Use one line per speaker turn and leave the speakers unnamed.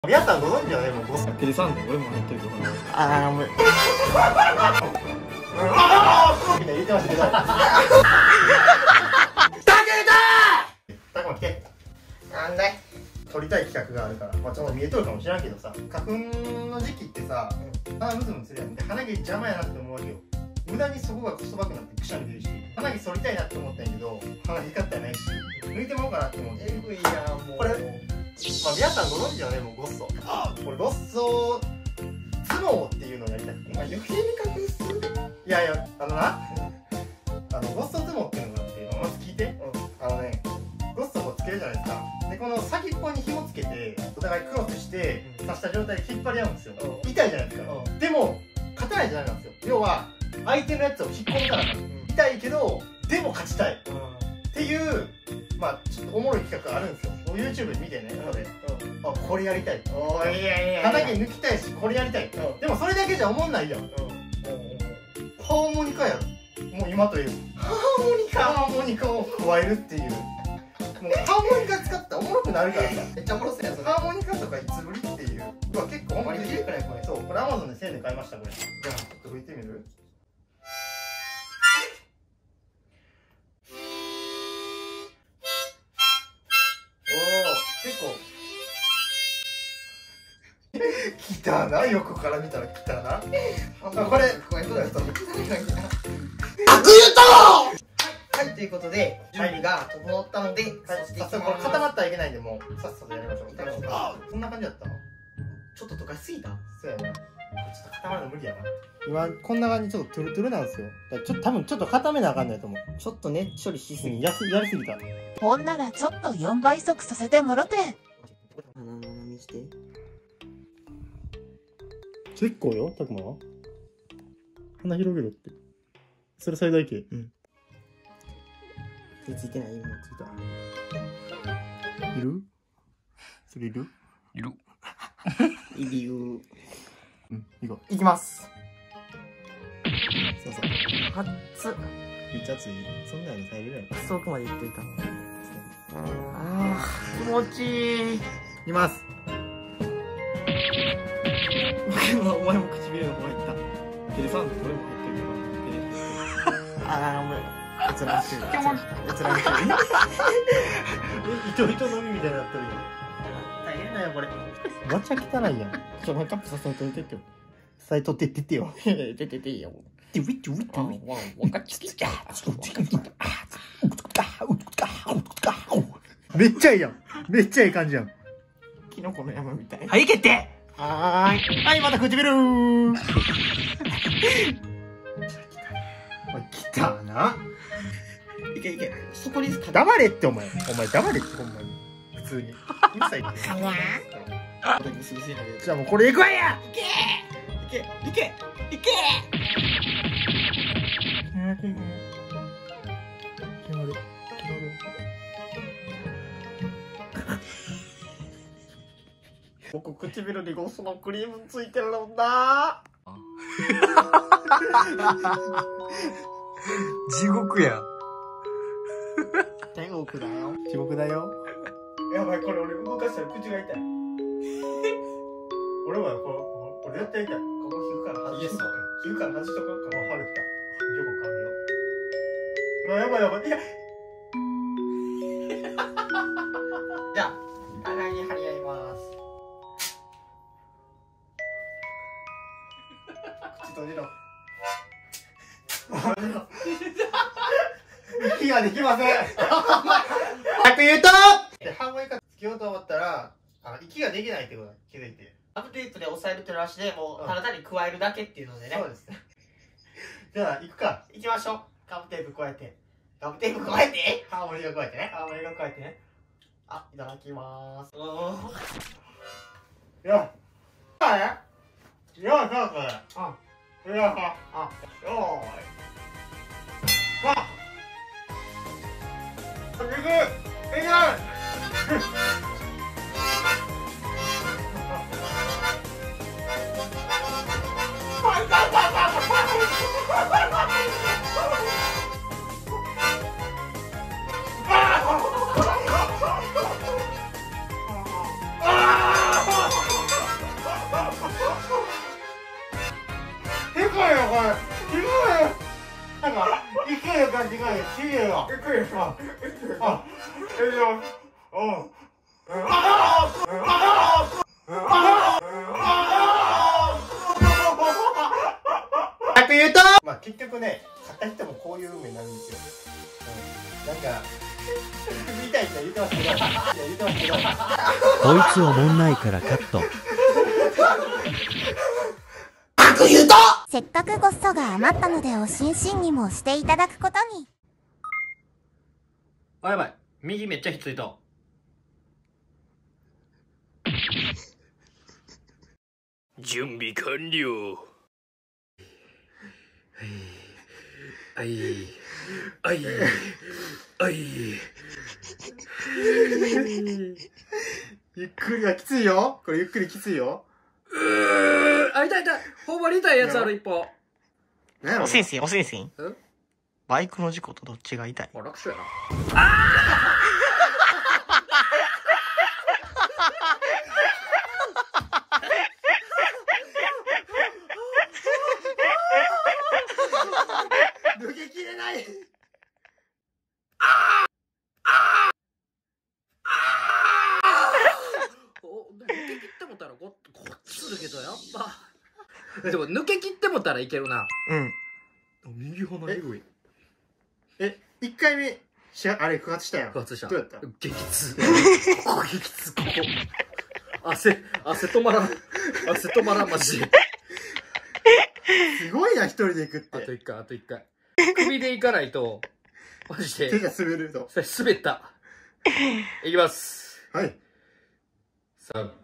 皆さんご存知はね、もうボス
テレサンド俺も入ってるけど
ああ、もうみんな言ってましたけどたくま来てなんだい撮りたい企画があるから、まあちょっと見えとるかもしれんけどさ、花粉の時期ってさ、鼻ムズムズするやん。で、鼻毛邪魔やなって思うわけよ。無駄にそこがコストバックになってくしゃみ出るし、鼻毛剃りたいなって思ったんやけど、鼻毛カッターないし、抜いてもらおうかなって思って。
えぐいやんもう
これ、まあ皆さんご存知はね、もうゴッソ。これゴッソ頭脳っていうのをやりたくて。
余計に隠す。
いやいや、ゴッソ頭脳っていうのがあって、まず聞いて。ゴッソをつけるじゃないですか。で、この先っぽに紐つけて、お互いクロスして、刺した状態で引っ張り合うんですよ。痛いじゃないですか。でも、勝たないじゃないなんですよ。要は、相手のやつを引っ込めたら痛いけど、でも勝ちたい。っていう、まあちょっとおもろい企画があるんですよ。YouTube で見てね、これ。あ、これやりたい。
おいやいや。
鼻毛抜きたいし、これやりたい。でもそれだけじゃおもんないやん。ハーモニカやろ。もう今という。ハーモニカを加えるっていう。もうハーモニカ使ったらおもろくなるからさ。
めっちゃおもろそうやんそれ。
ハーモニカとかいつぶりっていう。うわ、結構ほんまに
できるくらいこれ。
そう、これ Amazon で1000円で買いました、これ。じゃあ、ちょっと拭いてみる？結構来たな、横から見たら来たな。これ
はい、ということで準備が整ったので、
早速これ固まったらいけないんで、もうさっさとやりましょう。そんな感じだったの？
ちょっと溶かしすぎた。
そうやな、ちょっと固まるの無理やな。今こんな感じ、ちょっとトゥルトゥルなんですよ。多分ちょっと固めなあかんないと思う。
ちょっとね処理しすぎ。
やりすぎた。
ほんならちょっと4倍速させてもろて。
鼻の見して。
結構よ、たくまは。鼻広げろって。それ最大形。
手ついてない？今ついた。
いる？それいる？
いる。いるよ。
うん、行こう。
いきます。
そうそう。
熱っ。
めっちゃ熱い。そんなに耐えれない。
遠くまで行っといた。あー、気持ちいい。
いきます。
お前も唇の方入った。テレサンド俺も入ってるから。あー、お前。閲覧中。閲覧中。
糸のみみたいになってるよ。大変だよ、これ。めっちゃ汚いやん。
ちょ、マイカップさせといてってよ。
さえとってってよ。
出てていいよ。
てウィッチウィッチウィッチ。
わかっちきた。
めっちゃいいやん。めっちゃいい感じやん。
キノコの山みたい。
はい、決定。はい、また唇ー。来たな。
いけいけ。そこに
黙れって、お前黙れって、ほんまに。普通に。うるさいって。じゃあもうこれいくわや。
いけいけいけ。
決まる。
僕唇にゴスのクリームついてるんだ。
地獄や。
天国だよ。
地獄だよ。やばい、これ俺動かしたら口が痛い。俺はこれ絶対痛い。ここ皮膚から外しとこう。皮膚から外しとこうか。もう春来た。ジョコ買うよ。やばいやばい。いや。
じゃあ、互いに張り合います。
口閉じろ。息ができません。早く言うと。で、ハーモニカつけようと思ったら、息ができないってことに気づいて。
ガムテープで押さえるっていうのはしでもうただ単に加えるだけっていうのでね。
そうです。じゃあ、行くか。
行きましょう。ガムテープ加えて。ガムテープ加えて。
ハーモニカ加えてね。
ハーモニカ加えてね。あ、いただきまーす。
よっ。よっ、よっ、これ。よっ、よーい。行く。 間時間でシールよ。ゆっくり。まあ結局ね、買った人もこういう運命になるんですよ。なんかみたいって言ってますけど、言ってますけど。
こいつおもんないからカット。
せっかくごっそが余ったのでおしんしんにもしていただくことに。
あ、やばい。右めっちゃひっついた。準備完了。はい。はい。はい。
ゆっくりはきついよ。これゆっくりきついよ。
あ、痛い痛い。ほんまに痛いやつある一歩。
おしんしん、おしんしん。
え？
バイクの事故とどっちが痛い？
あ、楽勝やな。
抜けきれない。
抜け切ってもたらこっちするけどやっぱでも抜け切ってもたらいけるな。
うん。
右鼻えぐい。
1回目あれ不発したやん。
不発した。
どうやった？
激痛。ここ激痛。ここ汗止まらん。汗止まらんマジで。
すごいな、一人で行くって。
あと1回、あと1回。首で行かないとマジで
手が滑ると。
滑った。いきます。
はい。
3